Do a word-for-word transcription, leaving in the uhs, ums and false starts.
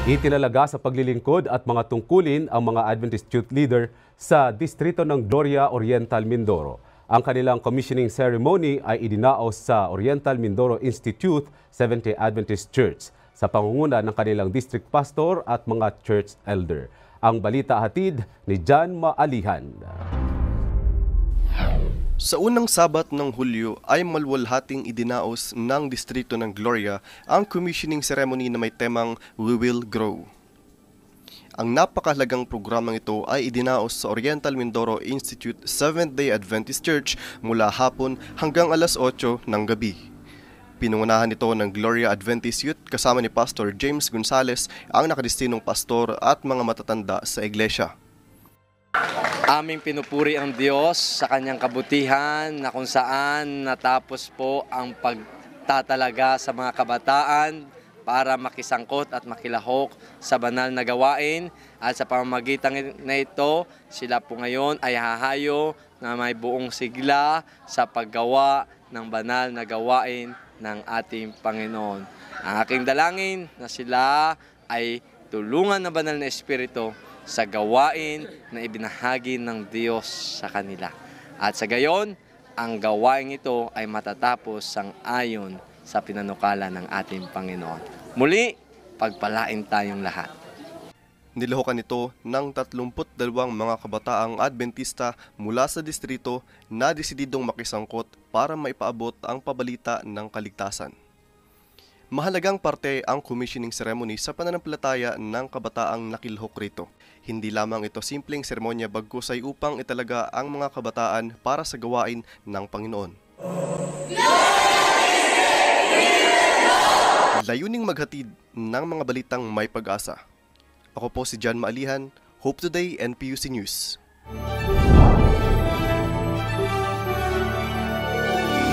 Itinalaga sa paglilingkod at mga tungkulin ang mga Adventist youth leader sa distrito ng Gloria Oriental, Mindoro. Ang kanilang commissioning ceremony ay idinaos sa Oriental Mindoro Institute Seventh-day Adventist Church sa pangunguna ng kanilang district pastor at mga church elder. Ang balita hatid ni John Maalihan. Sa unang Sabat ng Hulyo ay malwalhating idinaos ng distrito ng Gloria ang commissioning ceremony na may temang We Will Grow. Ang napakahalagang programang ito ay idinaos sa Oriental Mindoro Institute Seventh-day Adventist Church mula hapon hanggang alas otso ng gabi. Pinungunahan ito ng Gloria Adventist Youth kasama ni Pastor James Gonzales, ang nakadestinong pastor at mga matatanda sa iglesia. Aming pinupuri ang Diyos sa kanyang kabutihan na kung saan natapos po ang pagtatalaga sa mga kabataan para makisangkot at makilahok sa banal na gawain, at sa pamamagitan na ito sila po ngayon ay hahayo na may buong sigla sa paggawa ng banal na gawain ng ating Panginoon. Ang aking dalangin na sila ay tulungan ng banal na Espiritu sa gawain na ibinahagi ng Diyos sa kanila. At sa gayon, ang gawain ito ay matatapos sang ayon sa pinanukala ng ating Panginoon. Muli, pagpalain tayong lahat. Nilahukan ito ng tatlumput dalawang mga kabataang Adventista mula sa distrito na desididong makisangkot para maipaabot ang pabalita ng kaligtasan. Mahalagang parte ang commissioning ceremony sa pananampalataya ng kabataang nakilhok rito. Hindi lamang ito simpleng seremonya bagkus ay upang italaga ang mga kabataan para sa gawain ng Panginoon. Layuning maghatid ng mga balitang may pag-asa. Ako po si John Maalihan, Hope Today N P U C News.